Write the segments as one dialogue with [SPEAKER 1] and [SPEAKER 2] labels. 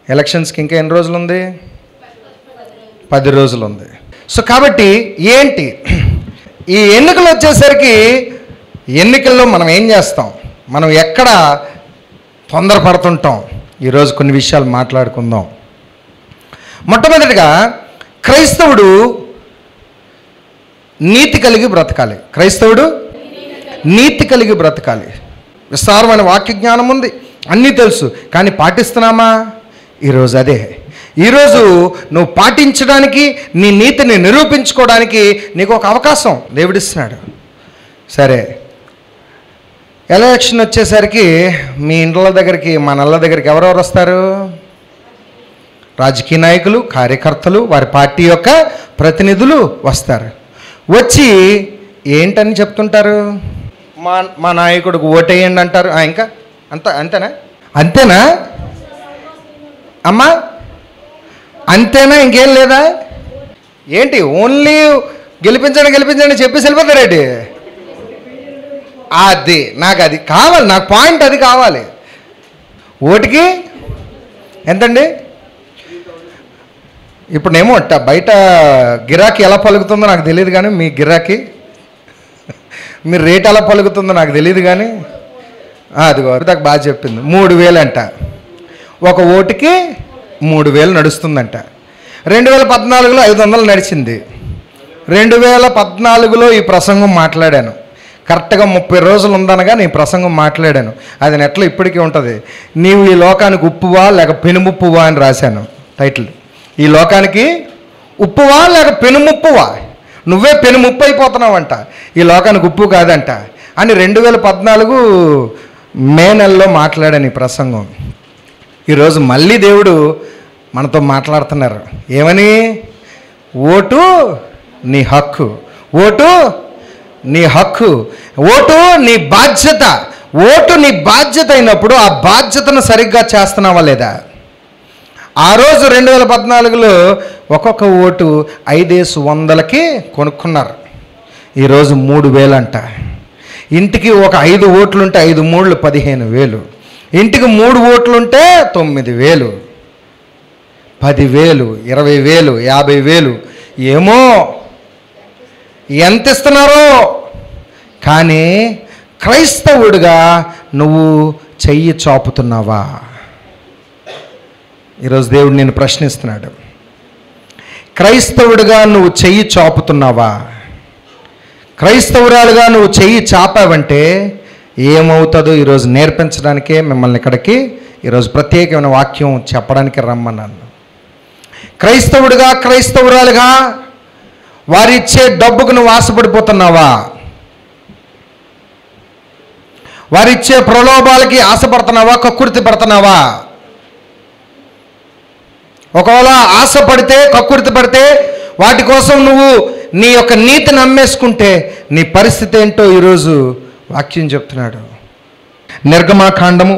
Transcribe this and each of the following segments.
[SPEAKER 1] ఎలక్షన్స్కి ఇంకా ఎన్ని రోజులు ఉంది? 10 రోజులు ఉంది. సో కాబట్టి ఏంటి, ఈ ఎన్నికలు వచ్చేసరికి ఎన్నికల్లో మనం ఏం చేస్తాం, మనం ఎక్కడ తొందరపడుతుంటాం? ఈరోజు కొన్ని విషయాలు మాట్లాడుకుందాం. మొట్టమొదటిగా క్రైస్తవుడు నీతి కలిగి బ్రతకాలి. క్రైస్తవుడు నీతి కలిగి బ్రతకాలి. విస్తారమైన వాక్య జ్ఞానం ఉంది, అన్నీ తెలుసు, కానీ పాటిస్తున్నామా? ఈరోజు అదే. ఈరోజు నువ్వు పాటించడానికి, నీ నీతిని నిరూపించుకోవడానికి నీకు ఒక అవకాశం దేవుడిస్తున్నాడు. సరే, ఎలక్షన్ వచ్చేసరికి మీ ఇండ్ల దగ్గరికి, మన ఇళ్ళ దగ్గరికి ఎవరెవరు వస్తారు? రాజకీయ నాయకులు, కార్యకర్తలు, వారి పార్టీ యొక్క ప్రతినిధులు వస్తారు. వచ్చి ఏంటని చెప్తుంటారు? మా నాయకుడికి ఓటేయండి అంటారు. ఇంకా అంతేనా అమ్మా? అంతేనా? ఇంకేం లేదా ఏంటి? ఓన్లీ గెలిపించండి చెప్పేసి వెళ్ళిపోతారేంటి? అది నాకు కావాలి, నాకు పాయింట్ అది కావాలి. ఓటుకి ఎంతండి? ఇప్పుడేమో బయట గిరాకీ ఎలా పలుకుతుందో నాకు తెలియదు, కానీ మీ గిరాకీ, మీ రేట్ ఎలా పలుకుతుందో నాకు తెలియదు, కానీ అదిగో నాకు బాగా చెప్పింది. 3000 అంట. ఒక ఓటుకి 3000 నడుస్తుందంట. 2014లో 500 నడిచింది. 2014లో ఈ ప్రసంగం మాట్లాడాను. కరెక్ట్గా 30 రోజులు ఉందనగా నేను ప్రసంగం మాట్లాడాను. అది నెట్లో ఇప్పటికీ ఉంటుంది. నీవు ఈ లోకానికి ఉప్పువా లేక పెనుముప్పువా అని రాశాను టైటిల్. ఈ లోకానికి ఉప్పువా లేక పెనుముప్పువా? నువ్వే పెనుముప్పు అయిపోతున్నావంట, ఈ లోకానికి ఉప్పు కాదంట అని 2014 మే నెలలో మాట్లాడాను ఈ ప్రసంగం. ఈరోజు మళ్ళీ దేవుడు మనతో మాట్లాడుతున్నారు. ఏమని? ఓటు నీ హక్కు, ఓటు నీ హక్కు, ఓటు నీ బాధ్యత. ఓటు నీ బాధ్యత అయినప్పుడు ఆ బాధ్యతను సరిగ్గా చేస్తున్నావా లేదా? ఆ రోజు 2014లో ఒక్కొక్క ఓటు 5,100కి కొనుక్కున్నారు. ఈరోజు 3,000 అంట. ఇంటికి ఒక 5 ఓట్లుంటే 5 3 15,000. ఇంటికి 3 ఓట్లుంటే 9,000, 10,000, 20,000, 50,000, ఏమో ఎంత ఇస్తున్నారో. కానీ క్రైస్తవుడిగా నువ్వు చెయ్యి చాపుతున్నావా? ఈరోజు దేవుడు నేను ప్రశ్నిస్తున్నాడు. క్రైస్తవుడిగా నువ్వు చెయ్యి చాపుతున్నావా? క్రైస్తవురాలుగా నువ్వు చెయ్యి చాపావంటే ఏమవుతుందో ఈరోజు నేర్పించడానికే మిమ్మల్ని ఇక్కడికి ఈరోజు ప్రత్యేకమైన వాక్యం చెప్పడానికి రమ్మన్నాను. క్రైస్తవుడిగా, క్రైస్తవురాలుగా వారిచ్చే డబ్బుకు నువ్వు ఆశపడిపోతున్నావా? వారిచ్చే ప్రలోభాలకి ఆశపడుతున్నావా? కక్కుర్తి పడుతున్నావా? ఒకవేళ ఆశపడితే, కక్కుర్తి పడితే, వాటి కోసం నువ్వు నీ యొక్క నీతిని అమ్మేసుకుంటే నీ పరిస్థితి ఏంటో ఈరోజు వాక్యం చెప్తున్నాడు. నిర్గమాకాండము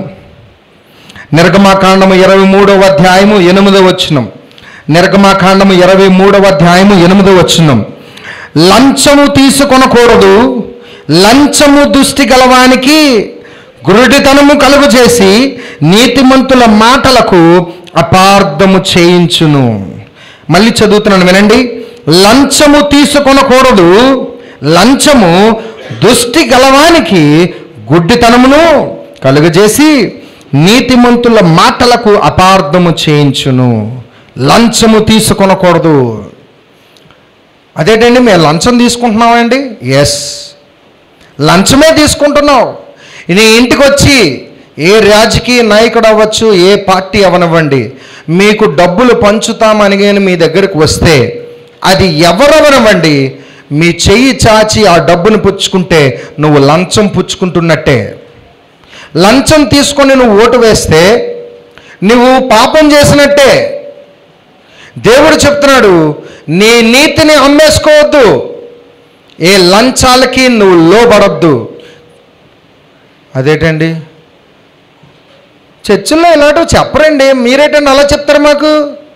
[SPEAKER 1] 23వ అధ్యాయము 8వ వచనం. నిర్గమాకాండము 23వ అధ్యాయము 8వ వచనం. లంచము తీసుకొనకూడదు, లంచము దుష్టి గలవానికి గురుడితనము కలుగు చేసి నీతిమంతుల మాటలకు అపార్థము చేయించును. మళ్ళీ చదువుతున్నాను, వినండి. లంచము తీసుకొనకూడదు, లంచము దుష్టి గలవానికి గుడ్డితనమును కలుగజేసి నీతిమంతుల మాటలకు అపార్థము చేయించును. లంచము తీసుకొనకూడదు. అదేంటండి, మేము లంచం తీసుకుంటున్నామండి? ఎస్, లంచమే తీసుకుంటున్నావు. నీ ఇంటికి వచ్చి ఏ రాజకీయ నాయకుడు అవ్వచ్చు, ఏ పార్టీ అవనివ్వండి, మీకు డబ్బులు పంచుతామని మీ దగ్గరకు వస్తే అది ఎవరవనివ్వండి, మీ చెయ్యి చాచి ఆ డబ్బును పుచ్చుకుంటే నువ్వు లంచం పుచ్చుకుంటున్నట్టే. లంచం తీసుకొని నువ్వు ఓటు వేస్తే నువ్వు పాపం చేసినట్టే. దేవుడు చెప్తున్నాడు, నీ నీతిని అమ్మేసుకోవద్దు, ఏ లంచాలకి నువ్వు లోబడద్దు. అదేంటండి, చర్చిల్లో ఇలాంటివి చెప్పరండి, మీరేటండి అలా చెప్తారు మాకు?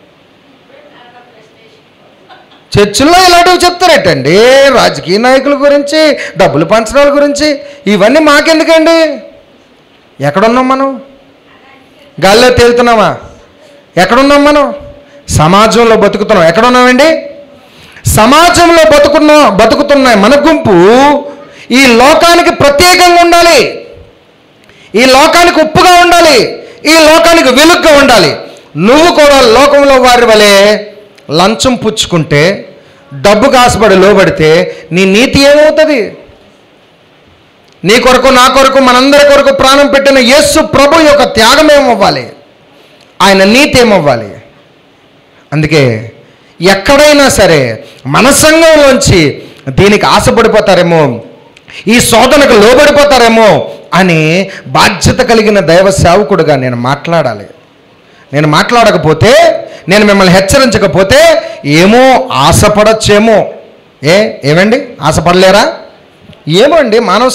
[SPEAKER 1] చర్చిల్లో ఇలాంటివి చెప్తారేటండి, రాజకీయ నాయకుల గురించి, డబ్బులు పంచడాల గురించి. ఇవన్నీ మాకెందుకండి? ఎక్కడున్నాం మనం? గాల్లో తేలుతున్నామా? ఎక్కడున్నాం మనం? సమాజంలో బతుకుతున్నాం. ఎక్కడున్నామండి? సమాజంలో బతుకుతున్న మన గుంపు ఈ లోకానికి ప్రత్యేకంగా ఉండాలి, ఈ లోకానికి ఉప్పుగా ఉండాలి, ఈ లోకానికి వెలుగుగా ఉండాలి. నువ్వు కూడా లోకంలో వారి వలె లంచం పుచ్చుకుంటే, డబ్బుకు ఆశపడి లోబడితే నీ నీతి ఏమవుతుంది? నీ కొరకు, నా కొరకు, మనందరి కొరకు ప్రాణం పెట్టిన యేసు ప్రభు యొక్క త్యాగం ఏమవ్వాలి? ఆయన నీతి ఏమవ్వాలి? అందుకే ఎక్కడైనా సరే మన సంఘంలోంచి దీనికి ఆశపడిపోతారేమో, ఈ శోధనకు లోబడిపోతారేమో అని బాధ్యత కలిగిన దైవ సేవకుడుగా నేను మాట్లాడాలి. నేను మాట్లాడకపోతే, నేను మిమ్మల్ని హెచ్చరించకపోతే ఏమో ఆశపడచ్చేమో. ఏమండి ఆశపడలేరా? ఏమో అండి, మానవ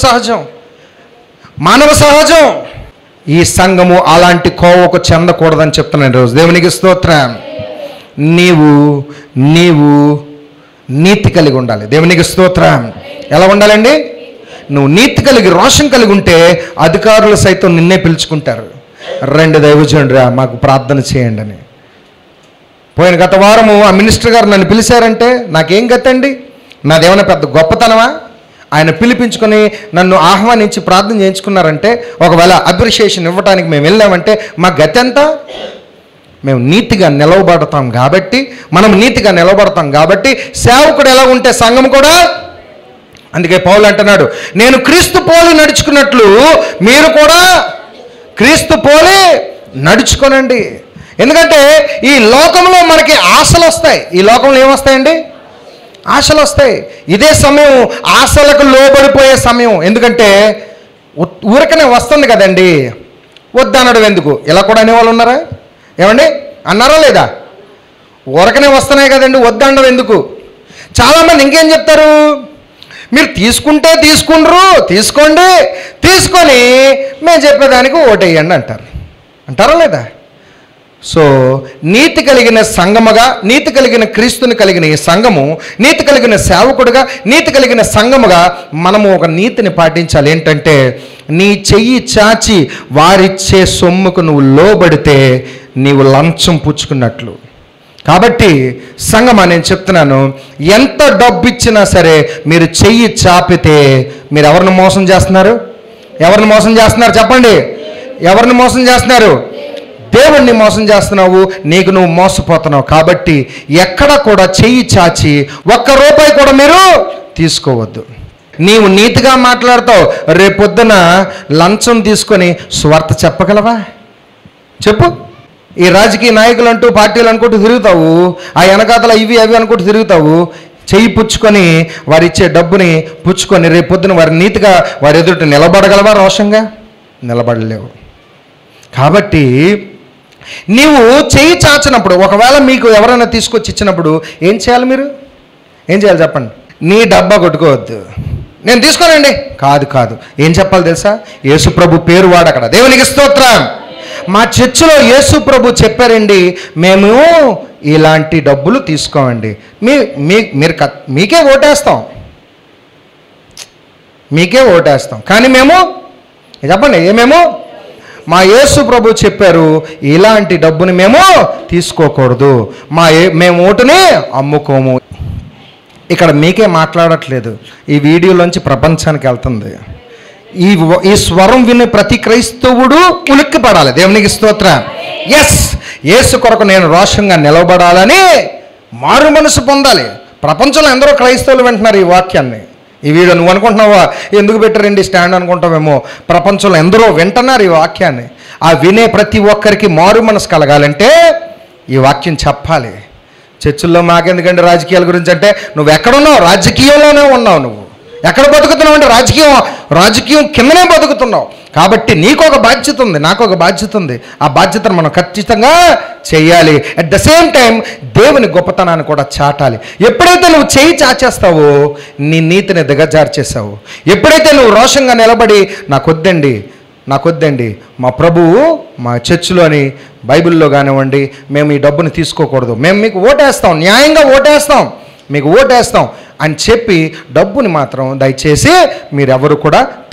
[SPEAKER 1] సహజం. ఈ సంఘము అలాంటి కోవకు చెందకూడదని చెప్తున్నాను ఈరోజు. దేవునికి స్తోత్రం. నీవు నీతి కలిగి ఉండాలి. దేవునికి స్తోత్రం. ఎలా ఉండాలండి? నువ్వు నీతి కలిగి, రోషం కలిగి ఉంటే అధికారులు సైతం నిన్నే పిలుచుకుంటారు. రెండు దైవజనుడురా మాకు ప్రార్థన చేయండి అని. పోయిన గత వారము ఆ మినిస్టర్ గారు నన్ను పిలిచారంటే నాకేం గతండి? నాదేమైనా పెద్ద గొప్పతనమా? ఆయన పిలిపించుకొని నన్ను ఆహ్వానించి ప్రార్థన చేయించుకున్నారంటే, ఒకవేళ అప్రిషియేషన్ ఇవ్వడానికి మేము వెళ్ళామంటే మా గతి ఎంత? మేము నీతిగా నిలవబడతాం కాబట్టి, సేవకుడు ఎలా ఉంటే సంఘం కూడా. అందుకే పౌలు అంటున్నాడు, నేను క్రీస్తు పోలి నడుచుకున్నట్లు మీరు కూడా క్రీస్తు పోలి నడుచుకోనండి. ఎందుకంటే ఈ లోకంలో మనకి ఆశలు వస్తాయి. ఈ లోకంలో ఏమొస్తాయండి? ఆశలు వస్తాయి. ఇదే సమయం ఆశలకు లోబడిపోయే సమయం. ఎందుకంటే ఊరికనే వస్తుంది కదండి, వద్దనడం ఎందుకు? ఇలా కూడా అనేవాళ్ళు ఉన్నారా? ఏమండి అన్నారా లేదా? ఊరకనే వస్తున్నాయి కదండి, వద్దనడం ఎందుకు? చాలామంది ఇంకేం చెప్తారు, మీరు తీసుకుంటే తీసుకోండి, తీసుకొని మేము చెప్పేదానికి ఓటేయండి అంటారా లేదా? సో నీతి కలిగిన సంఘముగా, నీతి కలిగిన క్రీస్తుని కలిగిన ఈ సంఘము, నీతి కలిగిన సేవకుడుగా, నీతి కలిగిన సంఘముగా మనము ఒక నీతిని పాటించాలి. ఏంటంటే, నీ చెయ్యి చాచి వారిచ్చే సొమ్ముకు నువ్వు లోబడితే నీవు లంచం పుచ్చుకున్నట్లు. కాబట్టి సంఘమా నేను చెప్తున్నాను, ఎంత డబ్బు ఇచ్చినా సరే మీరు చెయ్యి చాపితే మీరు ఎవరిని మోసం చేస్తున్నారు? చెప్పండి. ఎవరిని మోసం చేస్తున్నారు? దేవుణ్ణి మోసం చేస్తున్నావు, నీకు నువ్వు మోసపోతున్నావు. కాబట్టి ఎక్కడ కూడా చెయ్యి చాచి ఒక్క రూపాయి కూడా మీరు తీసుకోవద్దు. నీవు నీతిగా మాట్లాడతావు, రేపొద్దున లంచం తీసుకొని స్వార్థ చెప్పగలవా? చెప్పు. ఈ రాజకీయ నాయకులు అంటూ, పార్టీలు అనుకుంటూ తిరుగుతావు, ఆ వెనకాతల ఇవి అవి అనుకుంటూ తిరుగుతావు. చెయ్యి పుచ్చుకొని వారిచ్చే డబ్బుని పుచ్చుకొని రేపొద్దున వారి నీతిగా వారి ఎదుట నిలబడగలవా? రోషంగా నిలబడలేవు. కాబట్టి నీవు చెయ్యి చాచినప్పుడు, ఒకవేళ మీకు ఎవరైనా తీసుకొచ్చి ఇచ్చినప్పుడు ఏం చేయాలి? మీరు ఏం చేయాలి చెప్పండి? నీ డబ్బా కొట్టుకోవద్దు. నేను తీసుకోనండి కాదు. ఏం చెప్పాలి తెలుసా? యేసు ప్రభు పేరు వాడక్కడ. దేవునికి స్తోత్రం. మా చర్చిలో యేసు ప్రభు చెప్పారండి, మేము ఇలాంటి డబ్బులు తీసుకోమండి. మీకే ఓటేస్తాం కానీ మేము చెప్పండి ఏమేమో మా యేసు ప్రభు చెప్పారు, ఇలాంటి డబ్బుని మేము తీసుకోకూడదు, మేము ఓటుని అమ్ముకోము. ఇక్కడ మీకే మాట్లాడట్లేదు, ఈ వీడియోలోంచి ప్రపంచానికి వెళ్తుంది. ఈ స్వరం విని ప్రతి క్రైస్తవుడు ఉలిక్కి పడాలి. దేవునికి స్తోత్రం. ఎస్, యేసు కొరకు నేను రోషంగా నిలబడాలని మారు మనసు పొందాలి. ప్రపంచంలో ఎందరో క్రైస్తవులు వింటున్నారు ఈ వాక్యాన్ని. ఈ వీడియో నువ్వు అనుకుంటున్నావా ఎందుకు పెట్టారండి స్టాండ్ అనుకుంటావేమో. ప్రపంచంలో ఎందరో వింటున్నారు ఈ వాక్యాన్ని. ఆ వినే ప్రతి ఒక్కరికి మారు మనసు కలగాలంటే ఈ వాక్యం చెప్పాలి. చర్చిల్లో మాకెందుకంటే రాజకీయాల గురించి అంటే, నువ్వు ఎక్కడున్నావు? రాజకీయంలోనే ఉన్నావు. నువ్వు ఎక్కడ బతుకుతున్నావు అంటే రాజకీయం కిందనే బతుకుతున్నావు. కాబట్టి నీకు ఒక బాధ్యత ఉంది, నాకు ఒక బాధ్యత ఉంది. ఆ బాధ్యతను మనం ఖచ్చితంగా చేయాలి. అట్ ద సేమ్ టైం దేవుని గొప్పతనాన్ని కూడా చాటాలి. ఎప్పుడైతే నువ్వు చేయి చాచేస్తావో నీ నీతిని దిగజార్చేసావు. ఎప్పుడైతే నువ్వు రోషంగా నిలబడి నాకొద్దండి మా ప్రభువు మా చర్చిలోని బైబిల్లో కానివ్వండి, మేము ఈ డబ్బుని తీసుకోకూడదు, మేము మీకు ఓటేస్తాం, న్యాయంగా ఓటేస్తాం, మీకు ఓటేస్తాం అని చెప్పి డబ్బుని మాత్రం దయచేసి మీరెవరు కూడా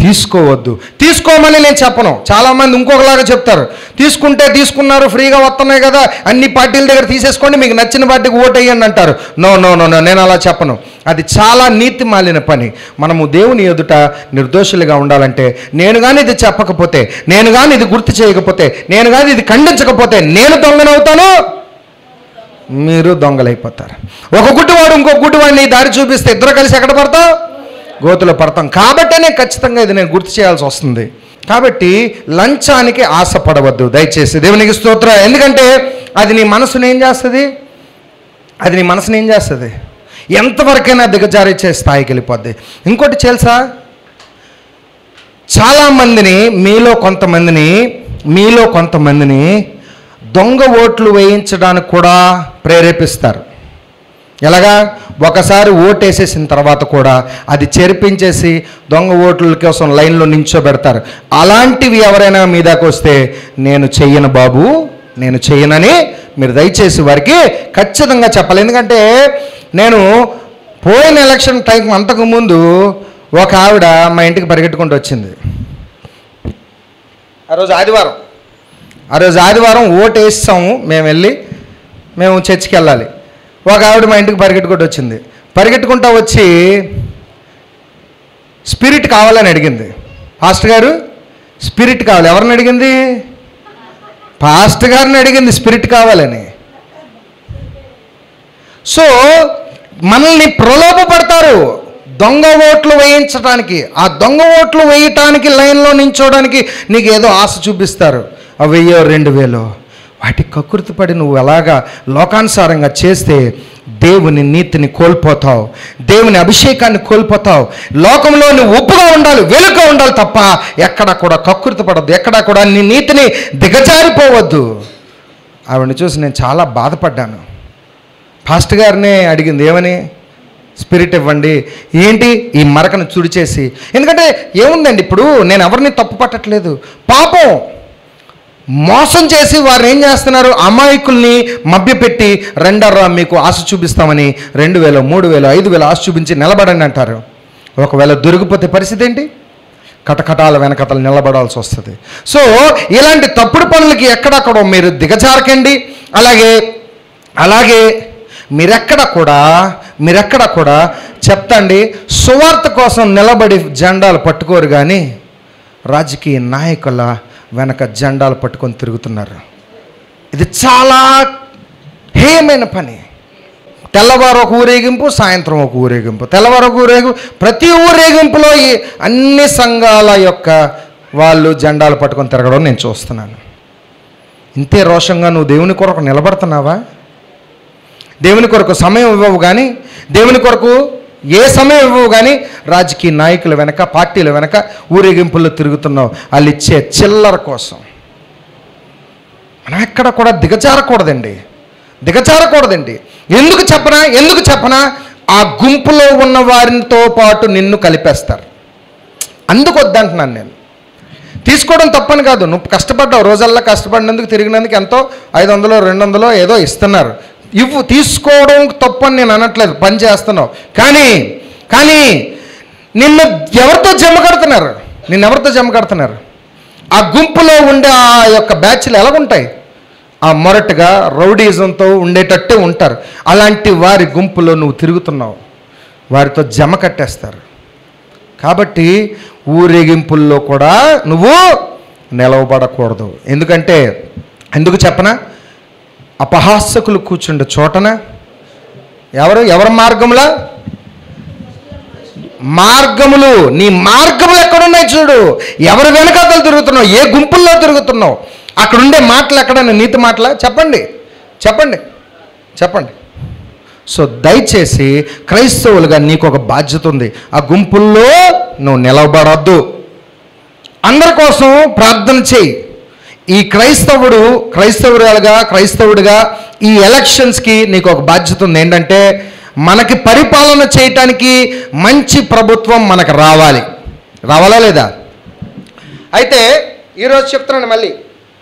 [SPEAKER 1] తీసుకోవద్దు. తీసుకోమని నేను చెప్పను. చాలామంది ఇంకొకలాగా చెప్తారు, తీసుకుంటే తీసుకున్నారు, ఫ్రీగా వస్తున్నాయి కదా, అన్ని పార్టీల దగ్గర తీసేసుకోండి, మీకు నచ్చిన పార్టీకి ఓటు వేయండి అంటారు. నో నో నో నో, నేను అలా చెప్పను. అది చాలా నీతి మాలిన పని. మనము దేవుని ఎదుట నిర్దోషులుగా ఉండాలంటే, నేను కానీ ఇది చెప్పకపోతే, నేను కానీ ఇది గుర్తు చేయకపోతే, నేను కానీ ఇది ఖండించకపోతే నేను దొంగనవుతాను, మీరు దొంగలైపోతారు. ఒక గుడ్డివాడు ఇంకొక గుడ్డివాడిని దారి చూపిస్తే ఇద్దరు కలిసి ఎక్కడ పడతాం? గోతులో పడతాం. కాబట్టే ఖచ్చితంగా ఇది నేను గుర్తు చేయాల్సి వస్తుంది. కాబట్టి లంచానికి ఆశపడవద్దు దయచేసి. దేవునికి స్తోత్రం. ఎందుకంటే అది నీ మనసుని ఏం చేస్తుంది? అది నీ మనసుని ఏం చేస్తుంది? ఎంతవరకైనా దిగజారిచ్చే స్థాయికి వెళ్ళిపోద్ది. ఇంకోటి తెలుసా, చాలామందిని మీలో కొంతమందిని దొంగ ఓట్లు వేయించడానికి కూడా ప్రేరేపిస్తారు. ఎలాగా? ఒకసారి ఓటేసేసిన తర్వాత కూడా అది చెరిపించేసి దొంగ ఓట్ల కోసం లైన్లో నించోబెడతారు. అలాంటివి ఎవరైనా మీ దాకా వస్తే నేను చెయ్యను బాబు, నేను చెయ్యనని మీరు దయచేసి వారికి ఖచ్చితంగా చెప్పాలి. ఎందుకంటే నేను పోయిన ఎలక్షన్ టైం అంతకుముందు ఒక ఆవిడ మా ఇంటికి పరిగెట్టుకుంటూ వచ్చింది. ఆ రోజు ఆదివారం ఓటు వేస్తాము, మేము చర్చికి వెళ్ళాలి. ఒక ఆవిడ మా ఇంటికి పరిగెట్టుకుంటూ వచ్చింది. పరిగెట్టుకుంటూ వచ్చి స్పిరిట్ కావాలని అడిగింది. పాస్టర్ గారు స్పిరిట్ కావాలి. ఎవరిని అడిగింది? పాస్టర్ గారిని అడిగింది స్పిరిట్ కావాలని. సో మనల్ని ప్రలోభపడతారు దొంగ ఓట్లు వేయించడానికి. ఆ దొంగ ఓట్లు వేయటానికి లైన్లో నించోడానికి నీకు ఏదో ఆశ చూపిస్తారు. 1000 2000 వాటి కకృతిపడి నువ్వు అలాగా లోకానుసారంగా చేస్తే దేవుని నీతిని కోల్పోతావు, దేవుని అభిషేకాన్ని కోల్పోతావు. లోకంలో నువ్వు ఉప్పుగా ఉండాలి, వెలుగుగా ఉండాలి తప్ప ఎక్కడా కూడా కకృతి పడద్దు, ఎక్కడా కూడా నీ నీతిని దిగజారిపోవద్దు. ఆవిడని చూసి నేను చాలా బాధపడ్డాను. పాస్టర్ గారినే అడిగింది, ఏమని? స్పిరిట్ ఇవ్వండి. ఏంటి? ఈ మరకను చుడిచేసి. ఎందుకంటే ఏముందండి, ఇప్పుడు నేను ఎవరిని తప్పు పట్టట్లేదు. పాపం మోసం చేసి వారు ఏం చేస్తున్నారు? అమాయకుల్ని మభ్యపెట్టి రెండర్రా మీకు ఆశ చూపిస్తామని 2000 3000 5000 ఆశ చూపించి నిలబడండి అంటారు. ఒకవేళ దొరికిపోతే పరిస్థితి ఏంటి? కటకటాల వెనకతలు నిలబడాల్సి వస్తుంది. సో ఇలాంటి తప్పుడు పనులకి ఎక్కడక్కడో మీరు దిగజారకండి. అలాగే మీరెక్కడ కూడా చెప్తండి, సువార్త కోసం నిలబడి జెండాలు పట్టుకోరు, కానీ రాజకీయ నాయకుల వెనక జెండాలు పట్టుకొని తిరుగుతున్నారు. ఇది చాలా హేయమైన పని. తెల్లవారు ఒక ఊరేగింపు, సాయంత్రం ఒక ఊరేగింపు, తెల్లవారు ఒక ఊరేగింపు. ప్రతి ఊరేగింపులో ఈ అన్ని సంఘాల యొక్క వాళ్ళు జెండాలు పట్టుకొని తిరగడం నేను చూస్తున్నాను. ఇంతే రోషంగా నువ్వు దేవుని కొరకు నిలబడుతున్నావా? దేవుని కొరకు సమయం ఇవ్వవు, కానీ దేవుని కొరకు ఏ సమయం ఇవ్వవు, కానీ రాజకీయ నాయకుల వెనక, పార్టీల వెనక ఊరేగింపుల్లో తిరుగుతున్నావు వాళ్ళు ఇచ్చే చిల్లర కోసం. మనం ఎక్కడ కూడా దిగజారకూడదండి. ఎందుకు చెప్పనా? ఆ గుంపులో ఉన్న వారితో పాటు నిన్ను కలిపేస్తారు. అందుకు వద్దంటున్నాను నేను. తీసుకోవడం తప్పని కాదు, నువ్వు కష్టపడ్డావు, రోజల్లా కష్టపడినందుకు తిరిగినందుకు ఎంతో 500 200 ఏదో ఇస్తున్నారు. తీసుకోవడం తప్పని నేను అనట్లేదు, పని చేస్తున్నావు. కానీ నిన్ను ఎవరితో జమ కడుతున్నారు? ఆ గుంపులో ఉండే ఆ యొక్క బ్యాచ్లు ఎలాగుంటాయి? ఆ మొరటుగా రౌడీజంతో ఉండేటట్టే ఉంటారు. అలాంటి వారి గుంపులో నువ్వు తిరుగుతున్నావు, వారితో జమ కట్టేస్తారు. కాబట్టి ఊరేగింపుల్లో కూడా నువ్వు నిలవబడకూడదు. ఎందుకు చెప్పనా? అపహాసకులు కూర్చుండే చోటన ఎవరి మార్గములు నీ మార్గములు ఎక్కడున్నాయి చూడు. ఎవరి వెనకాతలు తిరుగుతున్నావు, ఏ గుంపుల్లో తిరుగుతున్నావు, అక్కడుండే మాటలు ఎక్కడైనా నీతి మాటలా? చెప్పండి. సో దయచేసి క్రైస్తవులుగా నీకు ఒక బాధ్యత ఉంది. ఆ గుంపుల్లో నువ్వు నిలబడద్దు. అందరి కోసం ప్రార్థన చేయి. ఈ క్రైస్తవుడిగా ఈ ఎలక్షన్స్కి నీకు ఒక బాధ్యత ఉంది. ఏంటంటే మనకి పరిపాలన చేయటానికి మంచి ప్రభుత్వం మనకు రావాలా లేదా? అయితే ఈరోజు చెప్తున్నాను మళ్ళీ,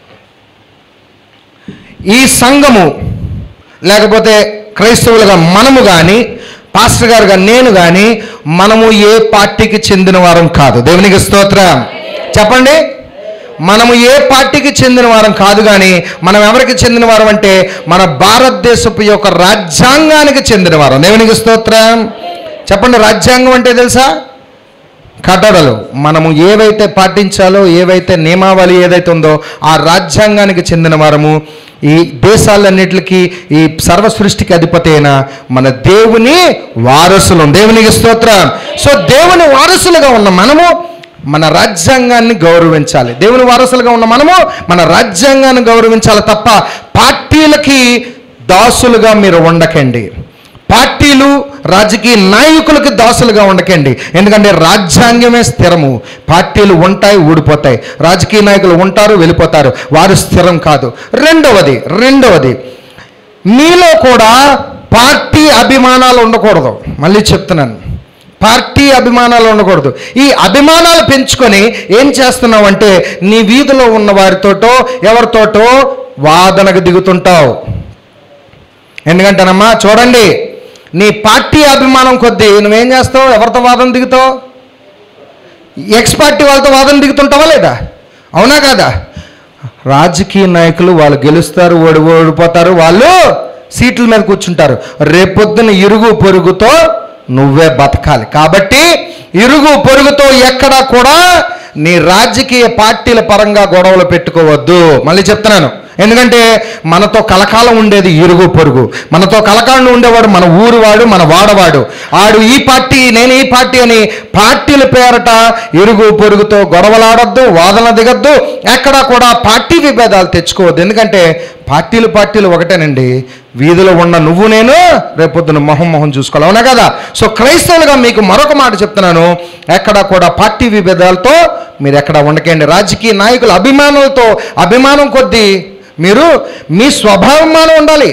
[SPEAKER 1] ఈ సంఘము లేకపోతే క్రైస్తవులుగా మనము కానీ, పాస్టర్ గారుగా నేను కానీ, మనము ఏ పార్టీకి చెందిన వారం కాదు. దేవునికి స్తోత్రం. చెప్పండి, మనము ఏ పార్టీకి చెందిన వారం కాదు, కానీ మనం ఎవరికి చెందిన వారం అంటే మన భారతదేశపు యొక్క రాజ్యాంగానికి చెందిన వారం. దేవునికి స్తోత్రం. చెప్పండి, రాజ్యాంగం అంటే తెలుసా? కట్టడలు. మనము ఏవైతే పాటించాలో, ఏవైతే నియమావళి ఏదైతే ఉందో ఆ రాజ్యాంగానికి చెందిన వారము. ఈ దేశాలన్నిటికీ, ఈ సర్వ సృష్టికి అధిపతి అయిన మన దేవుని వారసులు. దేవునికి స్తోత్రం. సో దేవుని వారసులుగా ఉన్న మనము మన రాజ్యాంగాన్ని గౌరవించాలి. దేవుని వారసులుగా ఉన్న మనము మన రాజ్యాంగాన్ని గౌరవించాలి తప్ప పార్టీలకి దాసులుగా మీరు ఉండకండి. పార్టీలు, రాజకీయ నాయకులకి దాసులుగా ఉండకండి. ఎందుకంటే రాజ్యాంగమే స్థిరము. పార్టీలు ఉంటాయి, ఊడిపోతాయి. రాజకీయ నాయకులు ఉంటారు, వెళ్ళిపోతారు. వారు స్థిరం కాదు. రెండవది మీలో కూడా పార్టీ అభిమానాలు ఉండకూడదు. మళ్ళీ చెప్తున్నాను, పార్టీ అభిమానాలు ఉండకూడదు. ఈ అభిమానాలు పెంచుకొని ఏం చేస్తున్నావంటే నీ వీధిలో ఉన్న వారితోటో ఎవరితోటో వాదనకు దిగుతుంటావు. ఎందుకంటేనమ్మా చూడండి, నీ పార్టీ అభిమానం కొద్దీ నువ్వేం చేస్తావు? ఎవరితో వాదన దిగుతావు? ఎక్స్ పార్టీ వాళ్ళతో వాదన దిగుతుంటావా లేదా? అవునా కాదా? రాజకీయ నాయకులు వాళ్ళు గెలుస్తారు, ఓడిపోతారు, వాళ్ళు సీట్ల మీద కూర్చుంటారు. రేపొద్దున ఇరుగు పొరుగుతో నువ్వే బతకాలి. కాబట్టి ఇరుగు పొరుగుతో ఎక్కడా కూడా నీ రాజకీయ పార్టీల పరంగా గొడవలు పెట్టుకోవద్దు. మళ్ళీ చెప్తున్నాను, ఎందుకంటే మనతో కలకాలం ఉండేది ఇరుగు పొరుగు. మనతో కలకాలం ఉండేవాడు మన ఊరువాడు, మన వాడవాడు. ఆడు ఈ పార్టీ, నేను ఈ పార్టీ అని పార్టీల పేరట ఇరుగు పొరుగుతో గొడవలాడొద్దు, వాదన దిగద్దు, ఎక్కడా కూడా పార్టీ విభేదాలు తెచ్చుకోవద్దు. ఎందుకంటే పార్టీలు ఒకటేనండి. వీధిలో ఉన్న నువ్వు నేను రేపొద్దున మొహం చూసుకోవాలి. అవునా కదా? సో క్రైస్తవులుగా మీకు మరొక మాట చెప్తున్నాను, ఎక్కడా కూడా పార్టీ విభేదాలతో మీరు ఎక్కడ ఉండకండి. రాజకీయ నాయకుల అభిమానం కొద్దీ మీరు మీ స్వభావమానం ఉండాలి.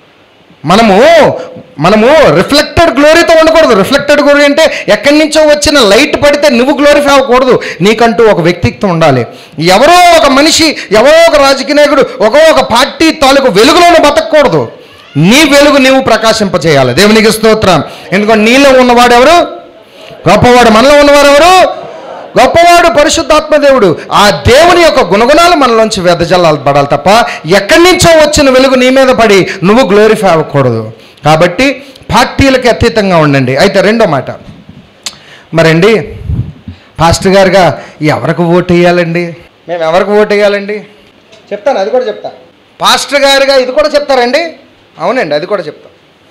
[SPEAKER 1] మనము రిఫ్లెక్టెడ్ గ్లోరీతో ఉండకూడదు. రిఫ్లెక్టెడ్ గ్లోరీ అంటే ఎక్కడి నుంచో వచ్చిన లైట్ పడితే నువ్వు గ్లోరిఫై అవ్వకూడదు. నీకంటూ ఒక వ్యక్తిత్వం ఉండాలి. ఎవరో ఒక మనిషి, ఎవరో ఒక రాజకీయ నాయకుడు ఒక పార్టీ తాలూకు వెలుగులోనూ బతకూడదు. నీ వెలుగు నీవు ప్రకాశింపచేయాలి. దేవునికి స్తోత్రం. ఎందుకంటే నీలో ఉన్నవాడు ఎవరు? గొప్పవాడు. మనలో ఉన్నవారు ఎవరు? గొప్పవాడు, పరిశుద్ధాత్మ దేవుడు. ఆ దేవుని యొక్క గుణగుణాలు మనలోంచి వెదజల్లాలి తప్ప ఎక్కడి నుంచో వచ్చిన వెలుగు నీ మీద పడి నువ్వు గ్లోరిఫై అవ్వకూడదు. కాబట్టి పార్టీలకి అతీతంగా ఉండండి. అయితే రెండో మాట, మరండి పాస్టర్ గారుగా ఎవరికి ఓటు వేయాలండి? మేము ఎవరికి ఓటు వేయాలండి చెప్తాను, అది కూడా చెప్తా. పాస్టర్ గారుగా ఇది కూడా చెప్తారండి? అవునండి, అది కూడా చెప్తాం.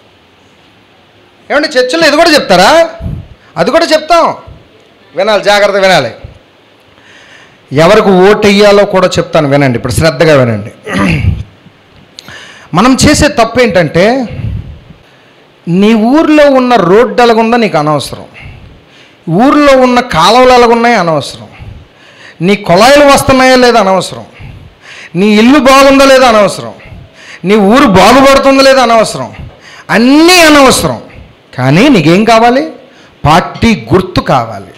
[SPEAKER 1] ఏమండి చర్చిలో ఇది కూడా చెప్తారా? అది కూడా చెప్తాం. వినాలి, జాగ్రత్త వినాలి. ఎవరికి ఓటు వేయాలో కూడా చెప్తాను, వినండి. ఇప్పుడు శ్రద్ధగా వినండి. మనం చేసే తప్పు ఏంటంటే, నీ ఊర్లో ఉన్న రోడ్డు ఎలాగుందో నీకు అనవసరం, ఊర్లో ఉన్న కాలువలు ఎలాగున్నాయో అనవసరం, నీ కుళాయిలు వస్తున్నాయో లేదో అనవసరం, నీ ఇల్లు బాగుందో లేదో అనవసరం, నీ ఊరు బాగుపడుతుందో లేదో అనవసరం, అన్నీ అనవసరం. కానీ నీకేం కావాలి? పార్టీ గుర్తు కావాలి.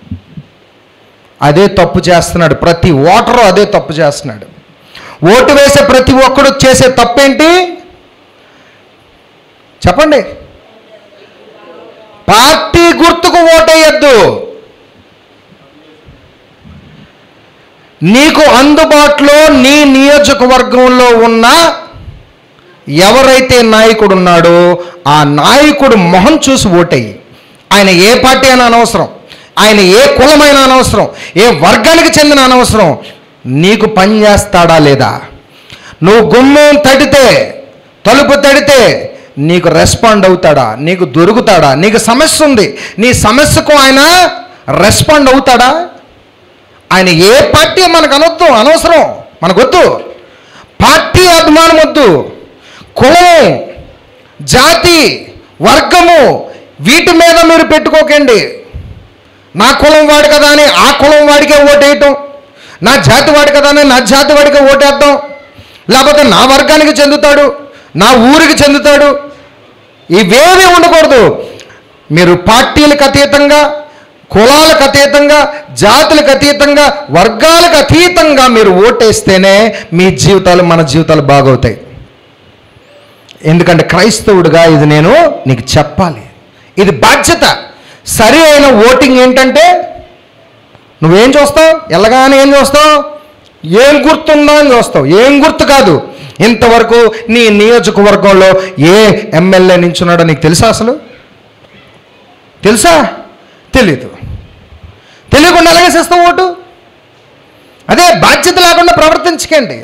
[SPEAKER 1] అదే తప్పు చేస్తున్నాడు ప్రతి ఓటరు, అదే తప్పు చేస్తున్నాడు. ఓటు వేసే ప్రతి ఒక్కడు చేసే తప్పేంటి చెప్పండి? పార్టీ గుర్తుకు ఓటేయద్దు. నీకు అందుబాటులో నీ నియోజకవర్గంలో ఉన్న ఎవరైతే నాయకుడు ఉన్నాడో ఆ నాయకుడు మొహం చూసి ఓటేయి. ఆయన ఏ పార్టీ అయినా అనవసరం, ఆయన ఏ కులమైనా అనవసరం, ఏ వర్గానికి చెందిన అనవసరం. నీకు పని చేస్తాడా లేదా? నువ్వు గుమ్మం తడితే, తలుపు తడితే నీకు రెస్పాండ్ అవుతాడా? నీకు దొరుకుతాడా? నీకు సమస్య ఉంది, నీ సమస్యకు ఆయన రెస్పాండ్ అవుతాడా? ఆయన ఏ పార్టీ మనకు అనవసరం, మనకొద్దు. పార్టీ అభిమానం వద్దు. కులం, జాతి, వర్గము వీటి మీద మీరు పెట్టుకోకండి. నా కులం వాడు కదా అని ఆ కులం వాడికే ఓటేయటం, నా జాతి వాడు కదా అని నా జాతి వాడికే ఓటేద్దాం, లేకపోతే నా వర్గానికి చెందుతాడు, నా ఊరికి చెందుతాడు, ఇవేమీ ఉండకూడదు. మీరు పార్టీలకు అతీతంగా, కులాలకు అతీతంగా, జాతులకు అతీతంగా, వర్గాలకు అతీతంగా మీరు ఓటేస్తేనే మీ జీవితాలు, మన జీవితాలు బాగవుతాయి. ఎందుకంటే క్రైస్తవుడిగా ఇది నేను నీకు చెప్పాలి. ఇది బాధ్యత. సరి అయిన ఓటింగ్ ఏంటంటే నువ్వేం చూస్తావు? ఎల్లగానే ఏం చూస్తావు? ఏం గుర్తుందో అని చూస్తావు. ఏం గుర్తు కాదు. ఇంతవరకు నీ నియోజకవర్గంలో ఏ ఎమ్మెల్యే నించున్నాడో నీకు తెలుసా? అసలు తెలుసా? తెలీదు. తెలియకుండా ఎలాగే చేస్తావు ఓటు? అదే బాధ్యత లేకుండా ప్రవర్తించకండి.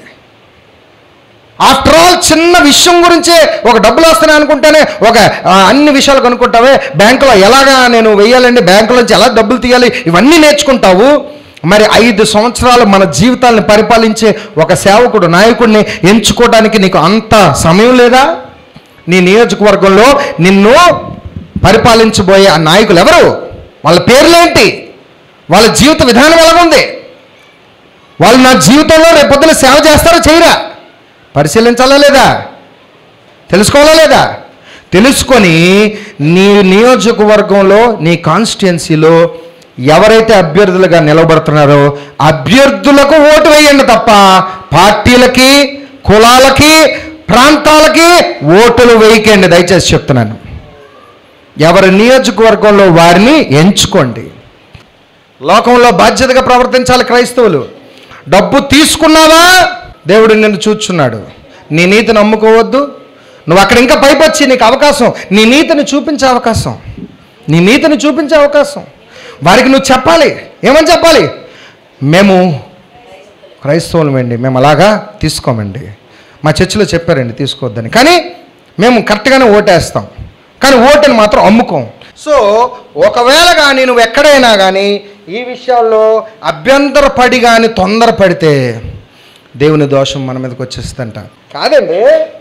[SPEAKER 1] ఆఫ్టర్ ఆల్ చిన్న విషయం గురించే ఒక డబ్బులు వస్తున్నాయి అనుకుంటేనే ఒక అన్ని విషయాలు కనుక్కుంటావే. బ్యాంకులో ఎలాగా నేను వెయ్యాలండి, బ్యాంకులోంచి ఎలా డబ్బులు తీయాలి, ఇవన్నీ నేర్చుకుంటావు. మరి 5 సంవత్సరాలు మన జీవితాలను పరిపాలించే ఒక సేవకుడు, నాయకుడిని ఎంచుకోవడానికి నీకు అంత సమయం లేదా? నీ నియోజకవర్గంలో నిన్ను పరిపాలించబోయే ఆ నాయకులు ఎవరు? వాళ్ళ పేర్లేంటి? వాళ్ళ జీవిత విధానం ఎలాగుంది? వాళ్ళు నా జీవితంలో రేపొద్దున సేవ చేస్తారో చేయరా? పరిశీలించాలా లేదా? తెలుసుకోవాలా లేదా? తెలుసుకొని నీ నియోజకవర్గంలో, నీ కాన్స్టిట్యుయెన్సీలో ఎవరైతే అభ్యర్థులుగా నిలబడుతున్నారో అభ్యర్థులకు ఓటు వేయండి తప్ప పార్టీలకి, కులాలకి, ప్రాంతాలకి ఓటులు వేయకండి. దయచేసి చెప్తున్నాను. ఎవరి నియోజకవర్గంలో వారిని ఎంచుకోండి. లోకంలో బాధ్యతగా ప్రవర్తించాలి క్రైస్తవులు. డబ్బు తీసుకున్నావా? దేవుడు నిన్ను చూచున్నాడు. నీ నీతిని అమ్ముకోవద్దు. నువ్వు అక్కడ ఇంకా పైపొచ్చి నీకు అవకాశం, నీ నీతిని చూపించే అవకాశం, నీ నీతిని చూపించే అవకాశం. వారికి నువ్వు చెప్పాలి. ఏమని చెప్పాలి? మేము క్రైస్తవులమండి, మేము అలాగా తీసుకోమండి. మా చర్చిలో చెప్పారండి తీసుకోవద్దని, కానీ మేము కరెక్ట్గానే ఓటేస్తాం, కానీ ఓటుని మాత్రం అమ్ముకోం. సో ఒకవేళ కానీ నువ్వు ఎక్కడైనా కానీ ఈ విషయాల్లో అభ్యంతరపడి కానీ తొందరపడితే దేవుని దోషం మన మీదకి వచ్చేస్తుందంట. కాదండి,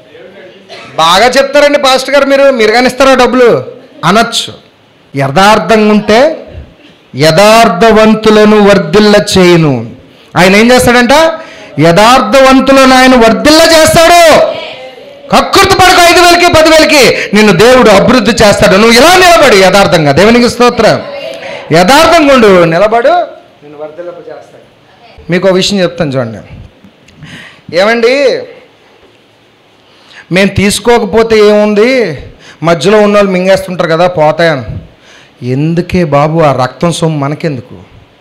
[SPEAKER 1] బాగా చెప్తారండి పాస్టర్ గారు, మీరు కానీ ఇస్తారా డబ్బులు అనొచ్చు. యథార్థంగా ఉంటే యథార్థవంతులను వర్ధిల్ల చేయును. ఆయన ఏం చేస్తాడంట? యథార్థవంతులను ఆయన వర్ధిల్ల చేస్తాడు. కక్కుర్తి పడక 5,000కి 10,000కి నిన్ను దేవుడు అభివృద్ధి చేస్తాడు. నువ్వు ఇలా నిలబడి యథార్థంగా, దేవునికి స్తోత్రం, యథార్థంగా ఉండు, నిలబడు, నిన్ను వర్ధిల్లప చేస్తాడు. మీకు ఒక విషయం చెప్తాను చూడండి. ఏమండి, మేము తీసుకోకపోతే ఏముంది, మధ్యలో ఉన్న వాళ్ళు మింగేస్తుంటారు కదా, పోతాయని. ఎందుకే బాబు ఆ రక్తం సొమ్ము మనకెందుకు?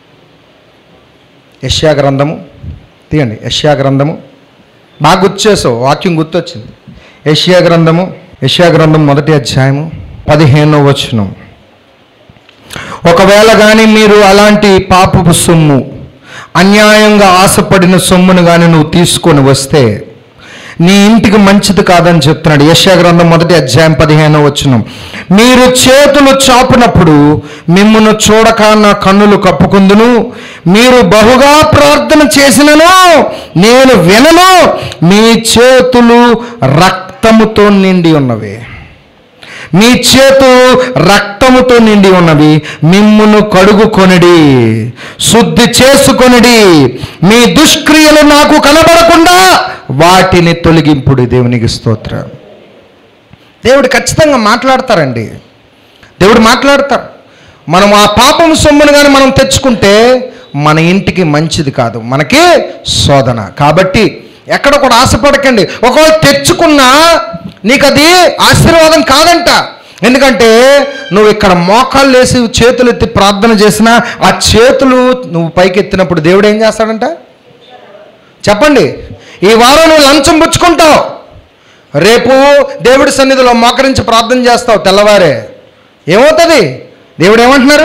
[SPEAKER 1] యెషయా గ్రంథము తీయండి. యెషయా గ్రంథము బాగా గుర్తు చేసావు, వాక్యం గుర్తొచ్చింది. యెషయా గ్రంథం 1వ అధ్యాయము 15వ వచనం. ఒకవేళ కానీ మీరు అలాంటి పాపపు సొమ్ము, అన్యాయంగా ఆశపడిన సొమ్మును కానీ నువ్వు తీసుకొని వస్తే నీ ఇంటికి మంచిది కాదని చెప్తున్నాడు. యెషయా గ్రంథం 1వ అధ్యాయం 15వ వచనం. మీరు చేతులు చాపునప్పుడు మిమ్మును చూడక నా కన్నులు కప్పుకుందును, మీరు బహుగా ప్రార్థన చేసినను నేను వినను, మీ చేతులు రక్తముతో నిండి ఉన్నవి, మీ చేతులు రక్తముతో నిండి ఉన్నవి, మిమ్మును కడుగుకొనిడి, శుద్ధి చేసుకొనిడి, మీ దుష్క్రియలు నాకు కనబడకుండా వాటిని తొలగింపుడు. దేవునికి స్తోత్రం. దేవుడు ఖచ్చితంగా మాట్లాడతారండి. దేవుడు మాట్లాడతారు. మనం ఆ పాపం సొమ్మును కానీ మనం తెచ్చుకుంటే మన ఇంటికి మంచిది కాదు, మనకి శోధన. కాబట్టి ఎక్కడ కూడా ఆశపడకండి. ఒకవేళ తెచ్చుకున్నా నీకు అది ఆశీర్వాదం కాదంట. ఎందుకంటే నువ్వు ఇక్కడ మోకాళ్ళు వేసి చేతులు ఎత్తి ప్రార్థన చేసినా ఆ చేతులు నువ్వు పైకి ఎత్తినప్పుడు దేవుడు ఏం చేస్తాడంట? చెప్పండి. ఈ వారం నువ్వు లంచం పుచ్చుకుంటావు, రేపు దేవుడి సన్నిధిలో మోకరించి ప్రార్థన చేస్తావు, తెల్లవారే ఏమవుతుంది? దేవుడు ఏమంటున్నారు?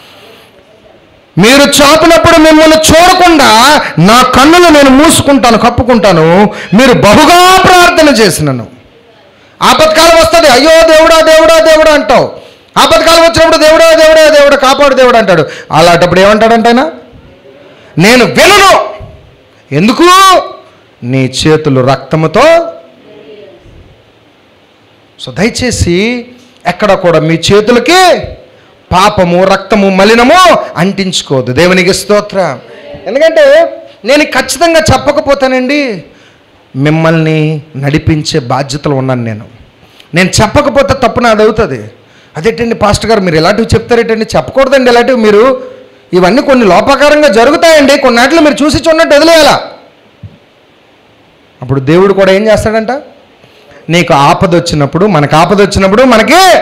[SPEAKER 1] మీరు చాపినప్పుడు మిమ్మల్ని చూడకుండా నా కన్నులు నేను మూసుకుంటాను, కప్పుకుంటాను, మీరు బహుగా ప్రార్థన చేసినను. ఆపత్కాలం వస్తుంది, అయ్యో దేవుడా దేవుడా దేవుడా అంటావు. ఆపత్కాలం వచ్చినప్పుడు దేవుడా దేవుడా దేవుడా కాపాడు దేవుడు అంటాడు. అలాంటప్పుడు ఏమంటాడంట ఆయన? నేను వినను. ఎందుకు? నీ చేతులు రక్తముతో. సో దయచేసి ఎక్కడ కూడా మీ చేతులకి పాపము, రక్తము, మలినము అంటించుకోదు. దేవునికి స్తోత్రం. ఎందుకంటే నేను ఖచ్చితంగా చెప్పకపోతానండి, మిమ్మల్ని నడిపించే బాధ్యతలు ఉన్నాను నేను చెప్పకపోతే తప్పు నాది అవుతుంది. అదేంటండి పాస్టర్ గారు మీరు ఇలాంటివి చెప్తారేంటండి? చెప్పకూడదండి ఇలాంటివి. మీరు ఇవన్నీ కొన్ని లోపకారంగా జరుగుతాయండి, కొన్నిటిలో మీరు చూసి చూడనట్టు వదిలేయాలా. అప్పుడు దేవుడు కూడా ఏం చేస్తాడంట? నీకు ఆపద వచ్చినప్పుడు, మనకి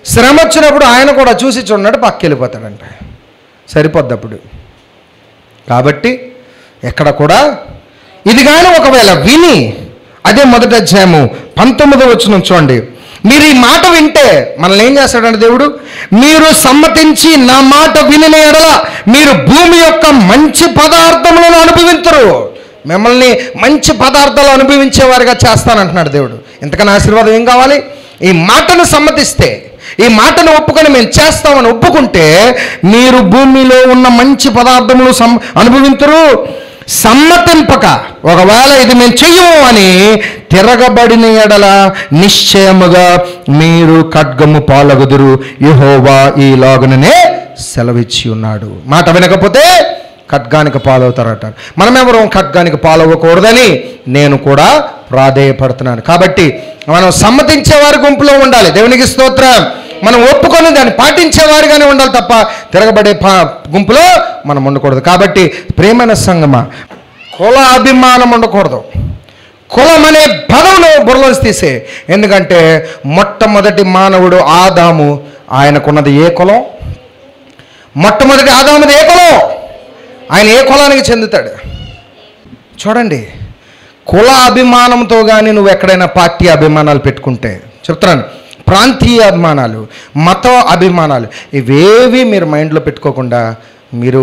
[SPEAKER 1] శ్రమ వచ్చినప్పుడు ఆయన కూడా చూసి చూడన్నాడు, పక్కకి వెళ్ళిపోతాడంట. సరిపోద్ది అప్పుడు. కాబట్టి ఎక్కడ కూడా ఇది కానీ ఒకవేళ విని, అదే మొదటి అధ్యాయము 19వ వచనం చూడండి. మీరు ఈ మాట వింటే మనల్ని ఏం చేస్తాడంటే దేవుడు, మీరు సమ్మతించి నా మాట వినిన ఎడల మీరు భూమి యొక్క మంచి పదార్థములను అనుభవించరు. మిమ్మల్ని మంచి పదార్థాలు అనుభవించేవారిగా చేస్తానంటున్నాడు దేవుడు. ఇంతకన్నా ఆశీర్వాదం ఏం కావాలి? ఈ మాటను సమ్మతిస్తే, ఈ మాటను ఒప్పుకొని మేము చేస్తామని ఒప్పుకుంటే మీరు భూమిలో ఉన్న మంచి పదార్థములు అనుభవించరు. సమ్మతింపక ఒకవేళ ఇది మేము చెయ్యము అని తిరగబడిన ఎడల నిశ్చయముగా మీరు ఖడ్గము పాలగుదురు, యెహోవా ఈలాగుననే సెలవిచ్చి ఉన్నాడు. మాట వినకపోతే ఖడ్గానికి పాలవుతారట. మనమెవరూ ఖడ్గానికి పాలవ్వకూడదని నేను కూడా ప్రాధేయపడుతున్నాను. కాబట్టి మనం సమ్మతించే వారి గుంపులో ఉండాలి. దేవునికి స్తోత్రం. మనం ఒప్పుకొని దాన్ని పాటించేవారిగానే ఉండాలి తప్ప తిరగబడే గుంపులో మనం ఉండకూడదు. కాబట్టి ప్రేమైన సంగమా, కుల అభిమానం ఉండకూడదు. కులం అనే పదవును బుర్రలోంచి తీసే. ఎందుకంటే మొట్టమొదటి మానవుడు ఆదాము, ఆయనకున్నది ఏ కులం? మొట్టమొదటి ఆదాముది ఏ కులం? ఆయన ఏ కులానికి చెందుతాడు? చూడండి, కుల అభిమానంతో కానీ నువ్వు ఎక్కడైనా పార్టీ అభిమానాలు పెట్టుకుంటే, చెప్తున్నాను, ప్రాంతీయ అభిమానాలు, మత అభిమానాలు, ఇవేవి మీరు మైండ్లో పెట్టుకోకుండా మీరు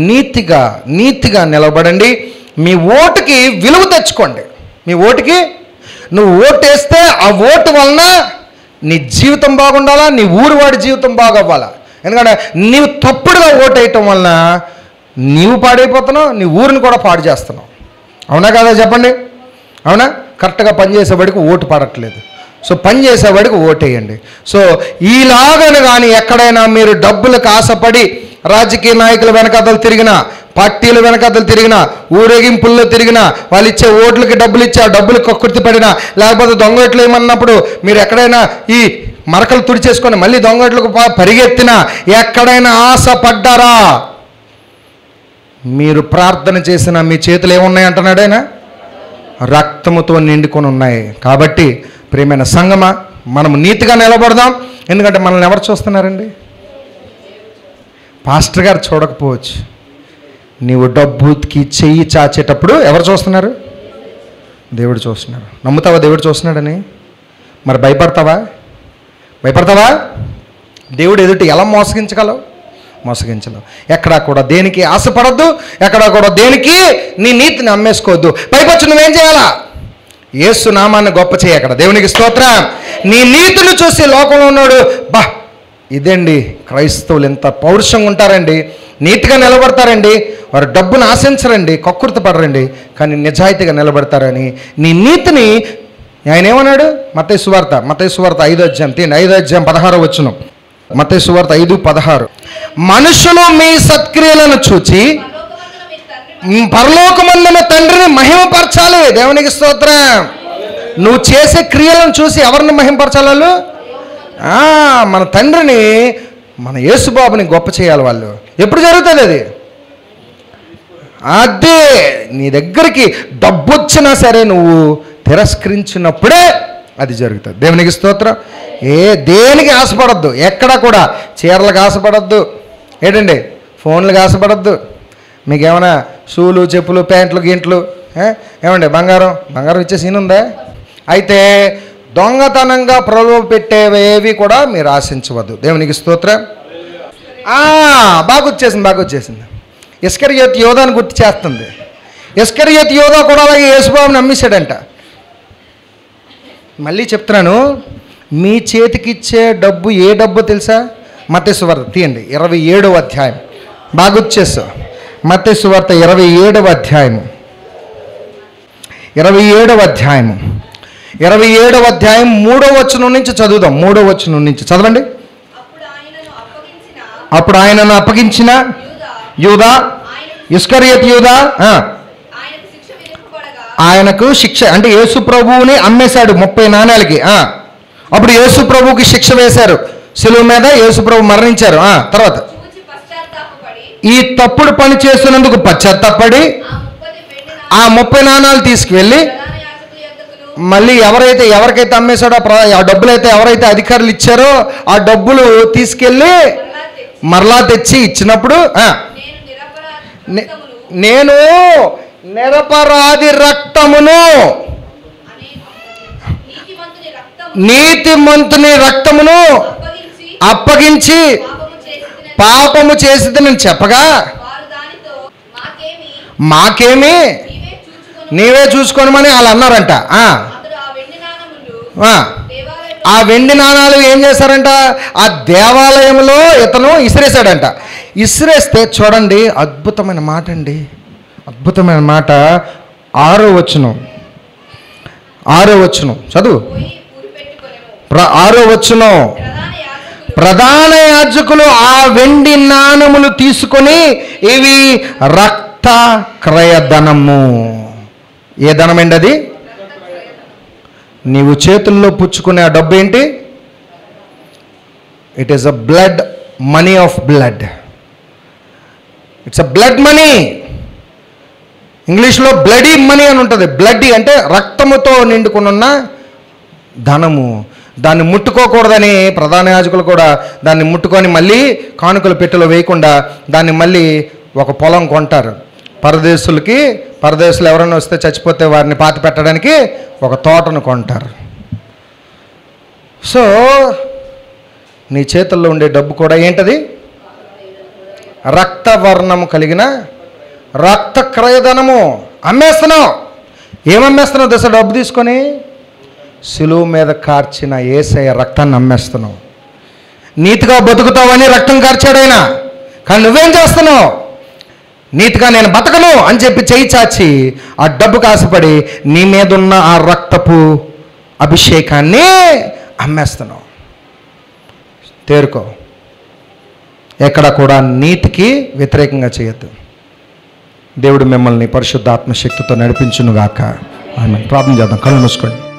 [SPEAKER 1] నీతిగా నిలబడండి. మీ ఓటుకి విలువ తెచ్చుకోండి. మీ ఓటుకి నువ్వు ఓటేస్తే ఆ ఓటు వలన నీ జీవితం బాగుండాలా, నీ ఊరు వాడి జీవితం బాగవ్వాలా. ఎందుకంటే నీవు తప్పుడుగా ఓటు వేయటం వలన నీవు పాడైపోతున్నావు, నీ ఊరిని కూడా పాడు చేస్తున్నావు. అవునా కదా చెప్పండి? అవునా? కరెక్ట్గా పనిచేసేవాడికి ఓటు పడట్లేదు. సో పని చేసేవాడికి ఓటేయండి. సో ఈలాగని కానీ ఎక్కడైనా మీరు డబ్బులకు ఆశపడి రాజకీయ నాయకుల వెనకాతలు తిరిగినా, పార్టీల వెనకాతలు తిరిగినా, ఊరేగింపుల్లో తిరిగినా, వాళ్ళు ఇచ్చే ఓట్లకి డబ్బులు ఇచ్చి ఆ డబ్బులు కక్కుర్తి పడినా, లేకపోతే దొంగోట్లు ఏమన్నప్పుడు మీరు ఎక్కడైనా ఈ మరకలు తుడిచేసుకొని మళ్ళీ దొంగోట్లకు పరిగెత్తినా, ఎక్కడైనా ఆశ పడ్డారా? మీరు ప్రార్థన చేసిన మీ చేతులు ఏమున్నాయి అంటున్నాడు ఆయన? రక్తముతో నిండుకొని ఉన్నాయి. కాబట్టి ప్రియమైన సంగమా, మనం నీతిగా నిలబడదాం. ఎందుకంటే మనల్ని ఎవరు చూస్తున్నారండి? పాస్టర్ గారు చూడకపోవచ్చు. నీవు డబ్బుకి చెయ్యి చాచేటప్పుడు ఎవరు చూస్తున్నారు? దేవుడు చూస్తున్నాడు. నమ్ముతావా దేవుడు చూస్తున్నాడని? మరి భయపడతావా? దేవుడు ఎదుటి ఎలా మోసగించగలవు? మోసగించలేవు. ఎక్కడా కూడా దేనికి ఆశపడద్దు, ఎక్కడా కూడా దేనికి నీ నీతిని అమ్మేసుకోవద్దు. పైపచ్చు నువ్వేం చేయాలా? యేసు నామాన్ని గొప్ప చేయి. అక్కడ దేవునికి స్తోత్రం. నీ నీతిని చూసి లోకంలో ఉన్నాడు, బా ఇదండి క్రైస్తవులు ఎంత పౌరుషంగా ఉంటారండి, నీతిగా నిలబడతారండి, వారు డబ్బును ఆశించరండి, కక్కుర్తి పడరండి, కానీ నిజాయితీగా నిలబడతారని నీ నీతిని ఆయన ఏమన్నాడు? మత్తయి సువార్త 5వ అధ్యాయం 5వ అధ్యాయం 16వ వచనం. మత్తయి సువార్త 5:16. మనుషులు మీ సత్క్రియలను చూచి పరలోకమందున తండ్రిని మహిమపరచాలి. దేవునికి స్తోత్రం. నువ్వు చేసే క్రియలను చూసి ఎవరిని మహిమపరచాలి? వాళ్ళు మన తండ్రిని, మన యేసుబాబుని గొప్ప చేయాలి. వాళ్ళు ఎప్పుడు జరుగుతుంది అది? అదే నీ దగ్గరికి డబ్బు వచ్చినా సరే నువ్వు తిరస్కరించినప్పుడే అది జరుగుతుంది. దేవునికి స్తోత్రం. దేనికి ఆశపడద్దు, ఎక్కడ కూడా చీరలకు ఆశపడద్దు, ఏంటండి ఫోన్లకు ఆశపడద్దు. మీకేమైనా షూలు, చెప్పులు, ప్యాంట్లు, గింట్లు, ఏమండి బంగారం ఇచ్చే సీన్ ఉందా? అయితే దొంగతనంగా ప్రలోభ పెట్టేవేవి కూడా మీరు ఆశించవద్దు. దేవునికి స్తోత్రం. బాగా వచ్చేసింది. ఇస్కరియోతు యోధాను గుర్తు చేస్తుంది. ఇస్కరియోతు యోధా కూడా అలాగే యేసుబాబుని నమ్మేశాడంట. మళ్ళీ చెప్తున్నాను, మీ చేతికిచ్చే డబ్బు ఏ డబ్బు తెలుసా? మత్తయి సువార్త తీయండి 27వ అధ్యాయం. బాగా వచ్చేసావు. మత్తయి సువార్త 27వ అధ్యాయము 3వ వచనం నుంచి చదువుదాం. 3వ వచనం నుంచి చదవండి. అప్పుడు ఆయనను అప్పగించిన యూదా, ఇస్కరియోతు యూదా ఆయనకు శిక్ష, అంటే యేసు ప్రభువుని అమ్మేశాడు 30 నాణేలకి. అప్పుడు యేసు ప్రభువుకి శిక్ష వేశారు శిలువ మీద. యేసు ప్రభు మరణించారు. తర్వాత ఈ తప్పుడు పని చేస్తున్నందుకు పశ్చాత్తాపడి ఆ 30 నాణాలు తీసుకువెళ్ళి మళ్ళీ ఎవరికైతే అమ్మేశాడో ఆ డబ్బులు అయితే ఎవరైతే అధికారులు ఇచ్చారో ఆ డబ్బులు తీసుకెళ్ళి మరలా తెచ్చి ఇచ్చినప్పుడు నేను నిరపరాధి రక్తమును, నీతిమంతుని రక్తమును అప్పగించి పాపము చేసిదని చెప్పగా మాకేమి నీవే చూసుకోనమని వాళ్ళు అన్నారంట. ఆ వెండి నాణాలు ఏం చేశారంట, ఆ దేవాలయంలో ఇతను ఇసిరేశాడంట. ఇసిరేస్తే చూడండి, అద్భుతమైన మాట అండి, అద్భుతమైన మాట. 6వ వచనం చదువు. 6వ వచనం, ప్రధాన యాజకులు ఆ వెండి నాణములు తీసుకొని ఇవి రక్త క్రయధనము. ఏ ధనమండి అది? నీవు చేతుల్లో పుచ్చుకునే ఆ డబ్బు ఏంటి? It is a blood money of blood. It's a blood money. ఇంగ్లీష్లో బ్లడీ మనీ అని ఉంటుంది. బ్లడీ అంటే రక్తముతో నిండుకున్న ధనము. దాన్ని ముట్టుకోకూడదని ప్రధాన యాజకులు కూడా దాన్ని ముట్టుకొని మళ్ళీ కానుకల పెట్టెలో వేయకుండా దాన్ని మళ్ళీ ఒక పొలం కొంటారు. పరదేశులు ఎవరైనా వస్తే చచ్చిపోతే వారిని పాతి పెట్టడానికి ఒక తోటను కొంటారు. సో నీ చేతుల్లో ఉండే డబ్బు కూడా ఏంటది? రక్తవర్ణము కలిగిన రక్త క్రయధనము. అమ్మేస్తున్నావు. ఏమమ్మేస్తున్నావు దశ? డబ్బు తీసుకొని సిలువ మీద కార్చిన యేసయ్య రక్తాన్ని అమ్మేస్తున్నావు. నీతిగా బతుకుతావని రక్తం కార్చాడైనా, కానీ నువ్వేం చేస్తున్నావు? నీతిగా నేను బతకను అని చెప్పి చేయి చాచి ఆ డబ్బుకు ఆశపడి నీ మీద ఉన్న ఆ రక్తపు అభిషేకాన్ని అమ్మేస్తున్నావు. తేరుకో. ఎక్కడ కూడా నీతికి వ్యతిరేకంగా చేయొద్దు. దేవుడు మిమ్మల్ని పరిశుద్ధాత్మ శక్తితో నడిపించునుగాక. ఆమేన్. ప్రార్థన చేద్దాం. కళ్ళు మూసుకోండి.